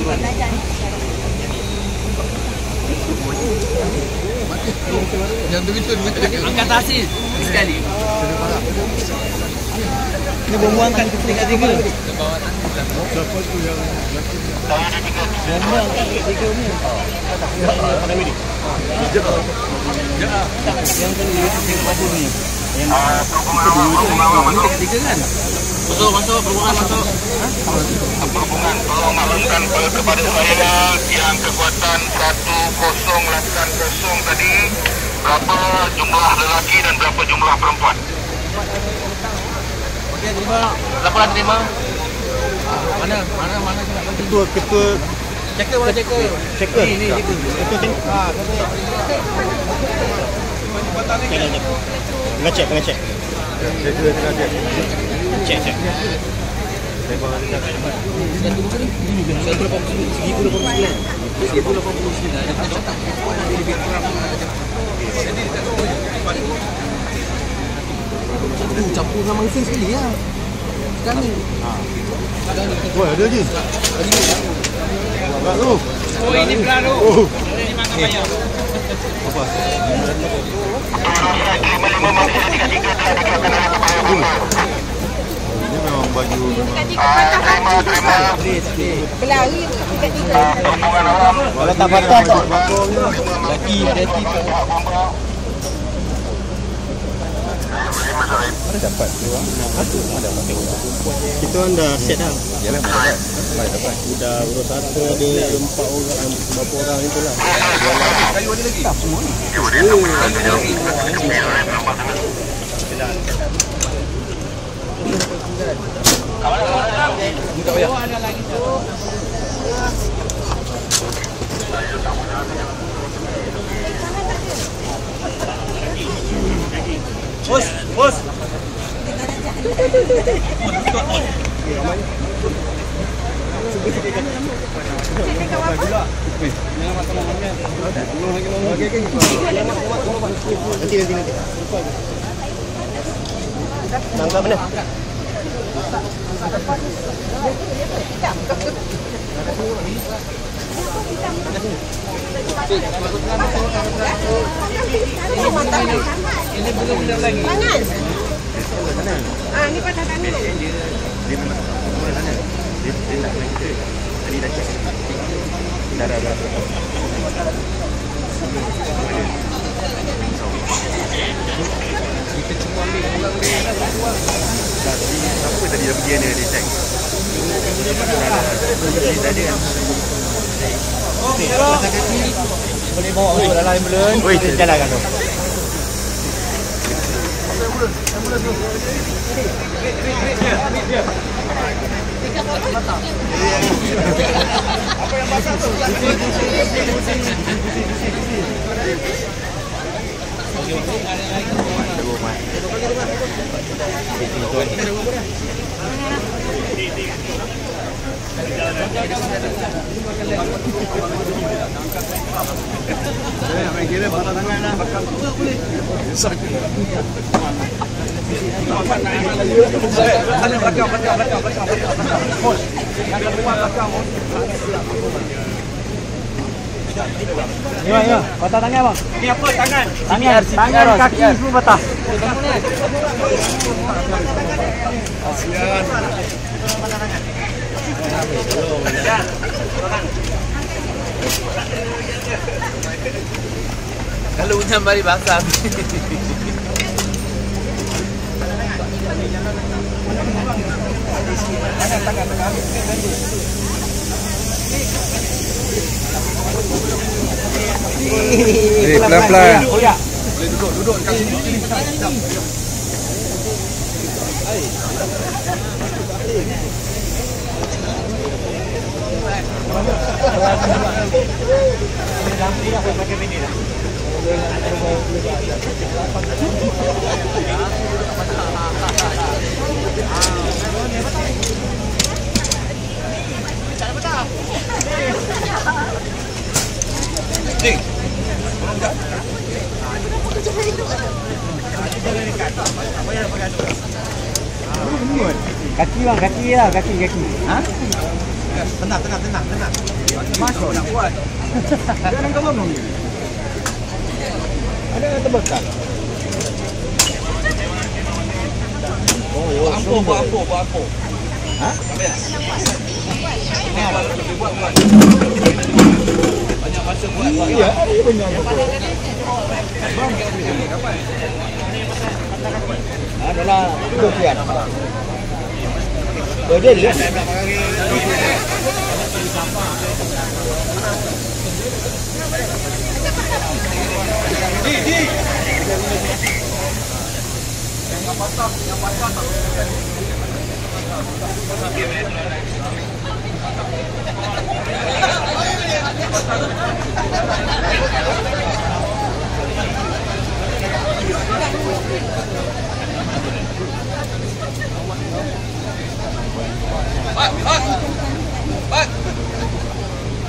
Yang begitu angkat hasil sekali. Ini buang-buangkan ke peringkat 3. Siapa tu yang Buang-buang kan peringkat 3 ni. pada mini? Yang tengok baju ni. Yang Peringkat 3 kan? Masuk, berhubungan masuk. Berhubungan, tolong maklumkan kepada saya yang kekuatan 1080 tadi, berapa jumlah lelaki dan berapa jumlah perempuan? Okey, terima. Laporan terima. Mana ketua checker mana checker? checker. Ni checker. Ketua tengok. Cek. Tengah cek. Cek. Campur dengan mangsa sekali lah. Sekarang ni. Wah, ada lagi. Buat tu. Oh, ini peluru. Oh. Ini makan banyak. Apa? Ini memang baju Terima. Berlari dekat tiga. kalau tak patah Laki. dapat kita orang dah set dah. Yalah dapat. Dah urus satu ada 4 orang, berapa orang itulah. Kayu ada lagi. Tak semua. Tak payah. Ada lagi tu. Bos. Nanti. Nangkap mana? Ini belum lagi. Tangan. Ni patah tangan. Dia memang sana. Dia nak main kita. Tadi dah cek. Darah berapa? Kita cuma ambil orang dia lah buat. Tadi siapa tadi dah pergi dia cek. Dia ada kan. Okey, pasal kaki boleh bawa ke dalam ambulans. Oi, jalankan tu. Apa yang basah tu? Kira patah tangan dah. Boleh. Belakang. Bos. Yang keluar belakang. Ya. Patah tangan bang. Ni apa tangan? Tangan kaki semua patah. Kasihan. Kalau hujan balik basah. Pelan-pelan. Boleh duduk kat sini. Kaki bang, kaki lah, kaki. Ha? Tenang. Masuk nak buat. Jangan kau ngomong. Ada yang terbakar. Oh, ampo. Hah? Banyak masa buat. Iya, banyak masa. Adalah kemudian. Betul ya. Di. Yang patah. Hot.